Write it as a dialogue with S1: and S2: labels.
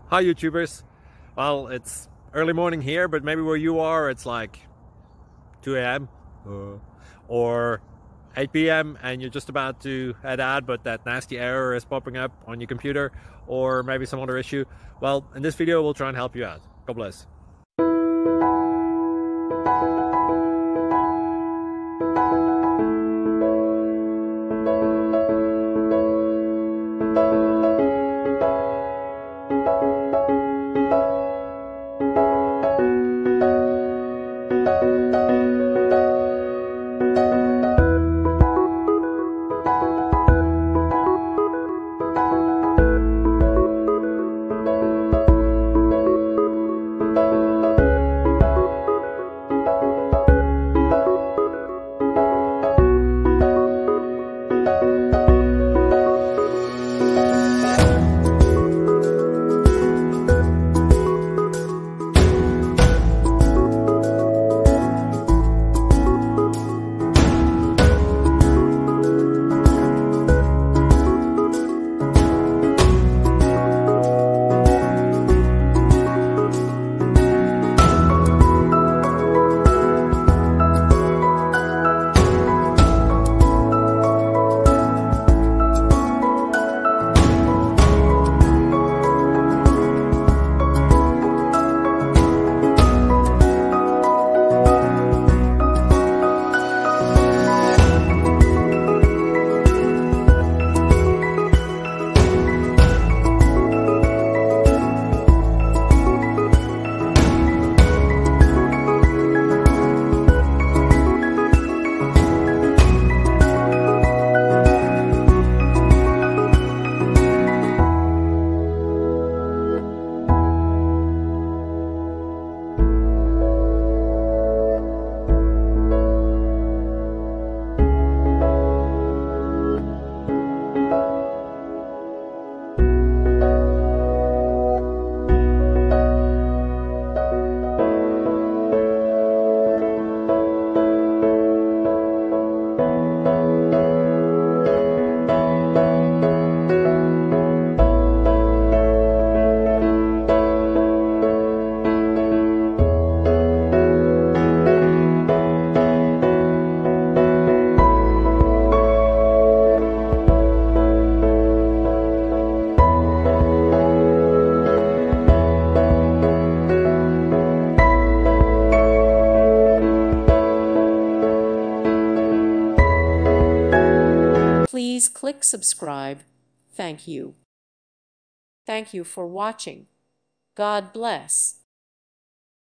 S1: Hi YouTubers. Well, it's early morning here, but maybe where you are it's like 2 a.m. or 8 p.m. and you're just about to head out, but that nasty error is popping up on your computer, or maybe some other issue. Well, in this video we'll try and help you out. God bless.
S2: Please click subscribe. Thank you. Thank you for watching. God bless.